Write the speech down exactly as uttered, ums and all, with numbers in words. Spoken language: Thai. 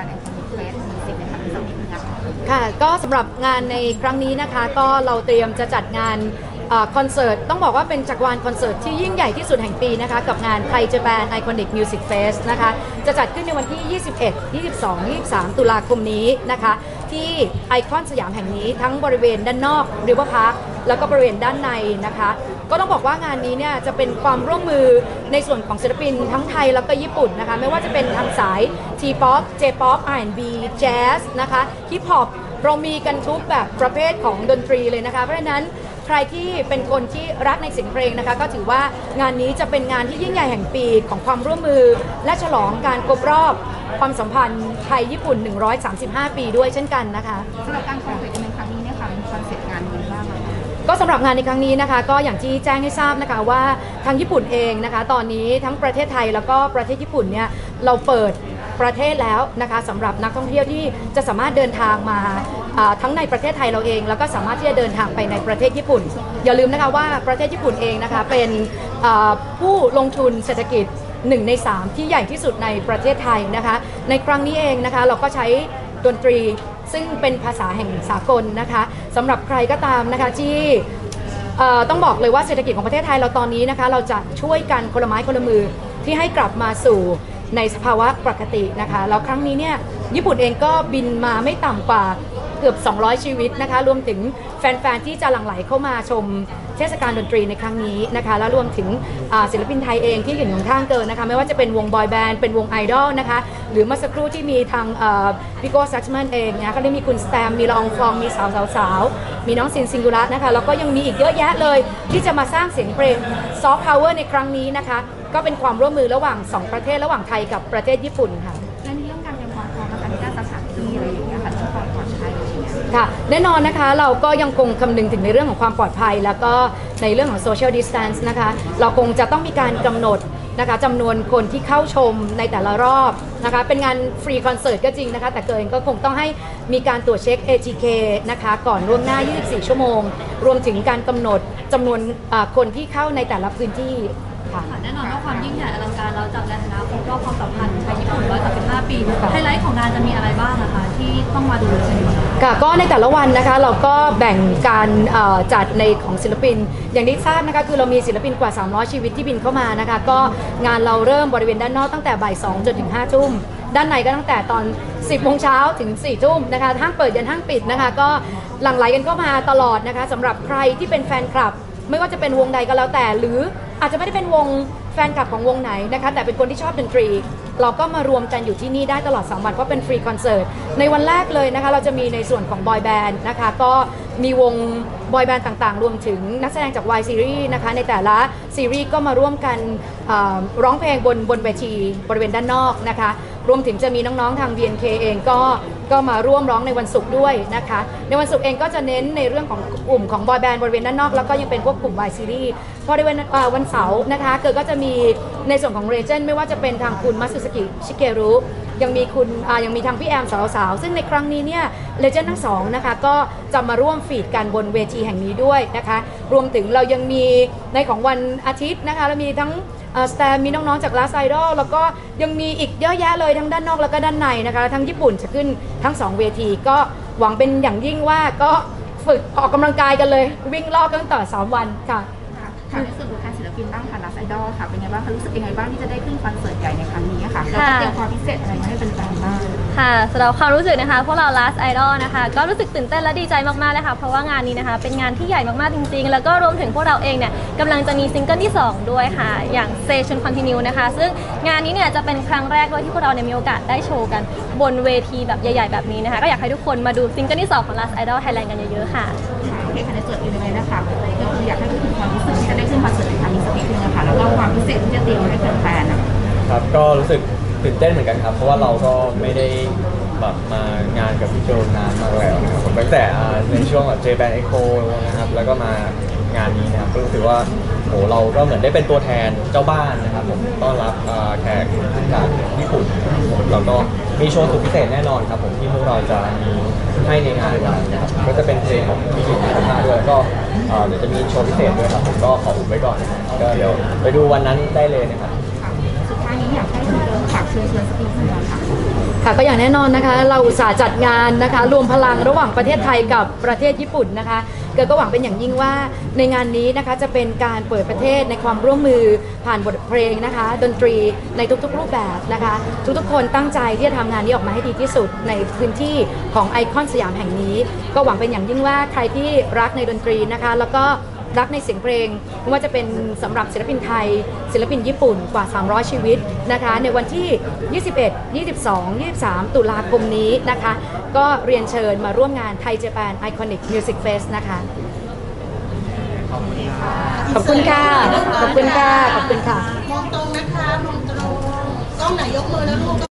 นไอคอนิกเฟสมีสิ่งในครั้งนี้สักนิดนึงค่ะค่ะก็สำหรับงานในครั้งนี้นะคะก็เราเตรียมจะจัดงานคอนเสิร์ตต้องบอกว่าเป็นจักรวาลคอนเสิร์ตที่ยิ่งใหญ่ที่สุดแห่งปีนะคะกับงานไทย Japan Iconic Music Fest นะคะจะจัดขึ้นในวันที่ ยี่สิบเอ็ด ยี่สิบสอง ยี่สิบสาม ตุลาคมนี้นะคะที่ไอคอนสยามแห่งนี้ทั้งบริเวณด้านนอกริเวอร์พาร์คแล้วก็บริเวณด้านในนะคะก็ต้องบอกว่างานนี้เนี่ยจะเป็นความร่วมมือในส่วนของศิลปินทั้งไทยแล้วก็ญี่ปุ่นนะคะไม่ว่าจะเป็นทางสาย T-pop J-pop อาร์ แอนด์ บี Jazz นะคะ Hip Hop เรามีกันทุกแบบประเภทของดนตรีเลยนะคะเพราะฉะนั้นใครที่เป็นคนที่รักในเสียงเพลงนะคะก็ถือว่างานนี้จะเป็นงานที่ยิ่งใหญ่แห่งปีของความร่วมมือและฉลองการครบรอบความสัมพันธ์ไทยญี่ปุ่นหนึ่งร้อยสามสิบห้าปีด้วยเช่นกันนะคะสำหรับการคอนเสิร์ตในครั้งนี้เนี่ยค่ะมีคอนเซ็ปต์งานนี้บ้างไหมก็สำหรับงานในครั้งนี้นะคะก็อย่างที่แจ้งให้ทราบนะคะว่าทางญี่ปุ่นเองนะคะตอนนี้ทั้งประเทศไทยแล้วก็ประเทศญี่ปุ่นเนี่ยเราเปิดประเทศแล้วนะคะสำหรับนักท่องเที่ยวที่จะสามารถเดินทางมาทั้งในประเทศไทยเราเองแล้วก็สามารถที่จะเดินทางไปในประเทศญี่ปุ่นอย่าลืมนะคะว่าประเทศญี่ปุ่นเองนะคะเป็นผู้ลงทุนเศรษฐกิจหนึ่งในสามที่ใหญ่ที่สุดในประเทศไทยนะคะในครั้งนี้เองนะคะเราก็ใช้ดนตรีซึ่งเป็นภาษาแห่งสากลนะคะสำหรับใครก็ตามนะคะที่ต้องบอกเลยว่าเศรษฐกิจของประเทศไทยเราตอนนี้นะคะเราจะช่วยกันคนละไม้คนละมือที่ให้กลับมาสู่ในสภาวะปกตินะคะแล้วครั้งนี้เนี่ยญี่ปุ่นเองก็บินมาไม่ต่ำกว่าเกือบสองร้อยชีวิตนะคะรวมถึงแฟนๆที่จะหลั่งไหลเข้ามาชมเทศกาลดนตรีในครั้งนี้นะคะแล้วรวมถึงศิลปินไทยเองที่อยู่ข้างเกินนะคะไม่ว่าจะเป็นวงบอยแบนด์เป็นวงไอดอลนะคะหรือเมื่อสักครู่ที่มีทางพิโก้ซัชแมนเองนะคะก็ได้มีคุณสแตมมีละอองฟองมีสาวสาวๆมีน้องซินซิงคูลัสนะคะแล้วก็ยังมีอีกเยอะแยะเลยที่จะมาสร้างเสียงเพลงซอฟต์พาวเวอร์ในครั้งนี้นะคะก็เป็นความร่วมมือระหว่างสองประเทศระหว่างไทยกับประเทศญี่ปุ่นค่ะและในเรื่องการเตรียมความพร้อมในการจัดสถานที่อะไรอย่างเงี้ยค่ะเรื่องความปลอดภัยอะไรอย่างเงี้ยค่ะแน่นอนนะคะเราก็ยังคงคำนึงถึงในเรื่องของความปลอดภัยแล้วก็ในเรื่องของ social distance นะคะเราคงจะต้องมีการกำหนดนะคะจำนวนคนที่เข้าชมในแต่ละรอบนะคะเป็นงานฟรีคอนเสิร์ตก็จริงนะคะแต่เกินก็คงต้องให้มีการตรวจเช็ค เอ ที เค นะคะก่อนล่วงหน้ายี่สิบสี่ชั่วโมงรวมถึงการกำหนดจำนวนคนที่เข้าในแต่ละพื้นที่แน่นอนว่าความยิ่งใหญ่อลังการเราจัดในฐานะครบรอบความสัมพันธ์ไทยญี่ปุ่นหนึ่งร้อยสามสิบห้าปีไฮไลท์ของงานจะมีอะไรบ้างนะคะที่ต้องมาดูใช่ไหมค่ะก็ในแต่ละวันนะคะเราก็แบ่งการจัดในของศิลปินอย่างที่ทราบนะคะคือเรามีศิลปินกว่าสามร้อยชีวิตที่บินเข้ามานะคะก็งานเราเริ่มบริเวณด้านนอกตั้งแต่บ่ายสองจนถึงห้าทุ่มด้านในก็ตั้งแต่ตอนสิบโมงเช้าถึงสี่ทุ่มนะคะห้างเปิดยันห้างปิดนะคะก็หลั่งไหลกันเข้ามาตลอดนะคะสำหรับใครที่เป็นแฟนคลับไม่ว่าจะเป็นวงใดก็แล้วแต่หรืออาจจะไม่ได้เป็นวงแฟนคลับของวงไหนนะคะแต่เป็นคนที่ชอบดนตรีเราก็มารวมกันอยู่ที่นี่ได้ตลอดสองวันเพราะเป็นฟรีคอนเสิร์ตในวันแรกเลยนะคะเราจะมีในส่วนของบอยแบนด์นะคะก็มีวงบอยแบนด์ต่างๆรวมถึงนักแสดงจาก Y Series นะคะในแต่ละซีรีส์ก็มาร่วมกันร้องเพลงบนบนเวทีบริเวณด้านนอกนะคะรวมถึงจะมีน้องๆทาง บี เอ็น เค เองก็ก็มาร่วมร้องในวันศุกร์ด้วยนะคะในวันศุกร์เองก็จะเน้นในเรื่องของกลุ่มของบอยแบนด์บริเวณด้านนอกแล้วก็ยังเป็นพวกกลุ่ม Y Series พอในวันวันเสาร์นะคะเกิดก็จะมีในส่วนของเรเจนไม่ว่าจะเป็นทางคุณมัตสึสกิชิเกรุยังมีคุณยังมีทางพี่แอมสาวๆซึ่งในครั้งนี้เนี่ยเลเจนด์ทั้งสองนะคะก็จะมาร่วมฟีดกันบนเวทีแห่งนี้ด้วยนะคะรวมถึงเรายังมีในของวันอาทิตย์นะคะเรามีทั้งสแตมมีน้องๆจาก Last Idol แล้วก็ยังมีอีกเยอะแยะเลยทั้งด้านนอกแล้วก็ด้านในนะคะทั้งญี่ปุ่นจะขึ้นทั้งสองเวทีก็หวังเป็นอย่างยิ่งว่าก็ฝึกออกกำลังกายกันเลยวิ่งรอบตั้งแต่สามวันค่ะค่ะในส่วนของการศิลปินบ้างค่ะ Last Idol ค่ะเป็นไงบ้างคะรู้สึกยังไงบ้างที่จะได้ขึ้นคอนเสิร์ตใหญ่ในครั้งนี้ค่ะแล้วจะเตรียมความพิเศษอะไรมาให้เป็นแฟนบ้างค่ะสำหรับความรู้สึกนะคะพวกเรา Last Idol นะคะก็รู้สึกตื่นเต้นและดีใจมากๆเลยค่ะเพราะว่างานนี้นะคะเป็นงานที่ใหญ่มากๆจริงๆแล้วก็รวมถึงพวกเราเองเนี่ยกำลังจะมีซิงเกิลที่สองด้วยค่ะอย่าง Station Continue นะคะซึ่งงานนี้เนี่ยจะเป็นครั้งแรกด้วยที่พวกเราเนี่ยมีโอกาสได้โชว์กันบนเวทีแบบใหญ่ๆแบบนี้นะคะก็อยากให้ทุกคนมาดูซิงเกิลที่สองของ Last Idol Thailand กันเยอะๆค่ะโอเคค่ะในส่วนอื่นเลยนะคะก็คืออยากให้พูดถึงความรู้สึกที่จะได้ขึ้นคอนเสิร์ตในครั้งนี้สักนิดนึงนะคะแล้วก็ความพิเศษที่จะเตรียมให้แฟนๆครับก็รู้สึกตื่นเต้นเหมือนกันครับเพราะว่าเราก็ไม่ได้แบบมางานกับพี่โจนานมากแล้วนะครับผมตั้งแต่ในช่วงแบบ Japan Echo นะครับแล้วก็มางานนี้นะครับก็รู้สึกว่าโหเราก็เหมือนได้เป็นตัวแทนเจ้าบ้านนะครับผมต้อนรับแขกจากญี่ปุ่นเราก็มีโชว์สุดพิเศษแน่นอนครับผมที่พวกเราจะมีให้ในงานนะครับก็จะเป็นเพลงของพี่จิตรพิพัฒน์ด้วยก็เดี๋ยวจะมีโชว์พิเศษด้วยครับผมก็ขออุบไว้ก่อนก็เดี๋ยวไปดูวันนั้นได้เลยนะครับสุดท้ายนี้อยากให้ฝากเชิญชวนสปีกเกอร์ค่ะค่ะก็อย่างแน่นอนนะคะเราอุตส่าห์จัดงานนะคะรวมพลังระหว่างประเทศไทยกับประเทศญี่ปุ่นนะคะเกิดก็หวังเป็นอย่างยิ่งว่าในงานนี้นะคะจะเป็นการเปิดประเทศในความร่วมมือผ่านบทเพลงนะคะดนตรีในทุกๆรูปแบบนะคะทุกๆคนตั้งใจที่จะทำงานนี้ออกมาให้ดีที่สุดในพื้นที่ของไอคอนสยามแห่งนี้ก็หวังเป็นอย่างยิ่งว่าใครที่รักในดนตรีนะคะแล้วก็รักในเสียงเพลงไม่ว่าจะเป็นสำหรับศิลปินไทยศิลปินญี่ปุ่นกว่า สามร้อย ชีวิตนะคะในวันที่ ยี่สิบเอ็ด ยี่สิบสอง ยี่สิบสาม ตุลาคมนี้นะคะก็เรียนเชิญมาร่วมงานไทยเจแปนไอคอนิกมิวสิกเฟสนะคะขอบคุณค่ะ ขอบคุณค่ะ ขอบคุณค่ะมองตรงนะคะมองตรงกล้องไหนยกมือแล้วลูก